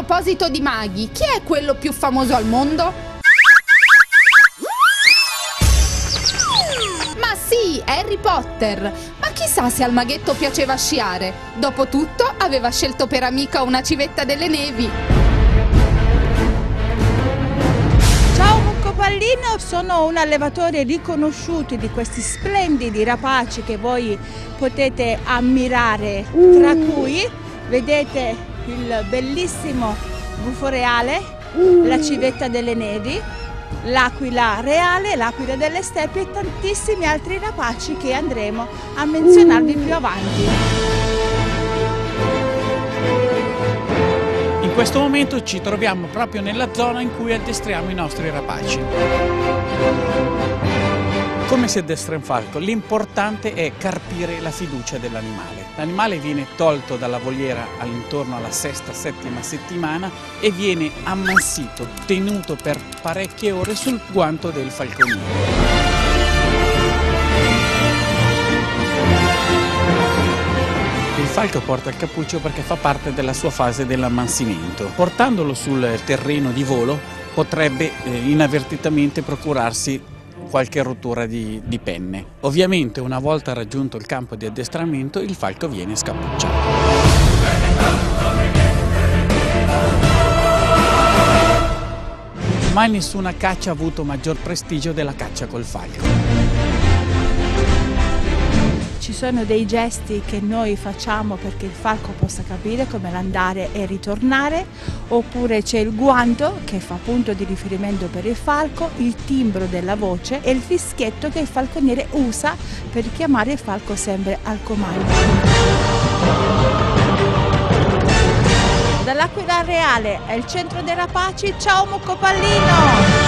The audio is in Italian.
proposito di maghi, chi è quello più famoso al mondo? Ma sì, Harry Potter! Ma chissà se al maghetto piaceva sciare. Dopotutto aveva scelto per amica una civetta delle nevi. Ciao Mucco Pallino, sono un allevatore riconosciuto di questi splendidi rapaci che voi potete ammirare, tra cui vedete il bellissimo gufo reale, la civetta delle nevi, l'aquila reale, l'aquila delle steppe e tantissimi altri rapaci che andremo a menzionarvi più avanti. In questo momento ci troviamo proprio nella zona in cui addestriamo i nostri rapaci. Come si addestra un falco? L'importante è carpire la fiducia dell'animale. L'animale viene tolto dalla voliera all'intorno alla sesta-settima settimana e viene ammassito, tenuto per parecchie ore sul guanto del falconiere. Il falco porta il cappuccio perché fa parte della sua fase dell'ammansimento. Portandolo sul terreno di volo potrebbe inavvertitamente procurarsi qualche rottura di penne. Ovviamente una volta raggiunto il campo di addestramento il falco viene scappucciato. Mai nessuna caccia ha avuto maggior prestigio della caccia col falco. Ci sono dei gesti che noi facciamo perché il falco possa capire come andare e ritornare, oppure c'è il guanto che fa punto di riferimento per il falco, il timbro della voce e il fischietto che il falconiere usa per chiamare il falco sempre al comando. Dall'Aquila Reale è il centro dei rapaci, ciao Mucco Pallino!